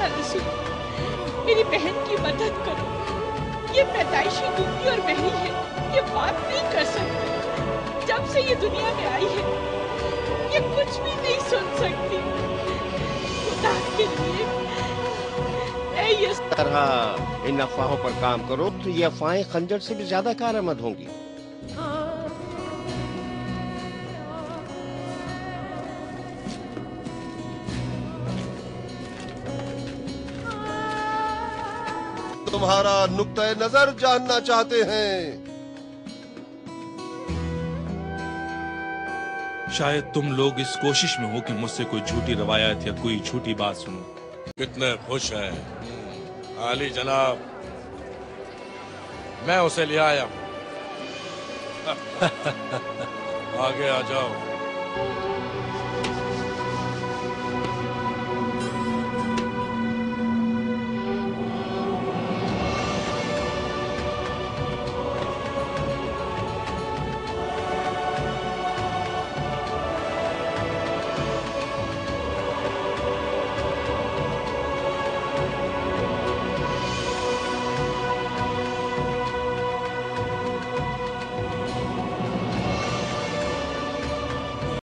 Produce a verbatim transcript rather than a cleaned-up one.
बातें सुनो, मेरी बहन की मदद करो। ये पैदाइशी दूधी और बहनी है, ये बात नहीं कर सकती। जब से ये दुनिया में आई है ये कुछ भी नहीं सुन सकती। खुदा के लिए ऐ ये तरह इन अफवाहों पर काम करो तो ये अफवाहें खंजर से भी ज्यादा कारआमद होंगी। तुम्हारा नुक्ता नजर जानना चाहते हैं। शायद तुम लोग इस कोशिश में हो कि मुझसे कोई झूठी रवायत या कोई झूठी बात सुनो। कितने खुश हैं आली जनाब, मैं उसे ले आया हूं। आगे आ जाओ।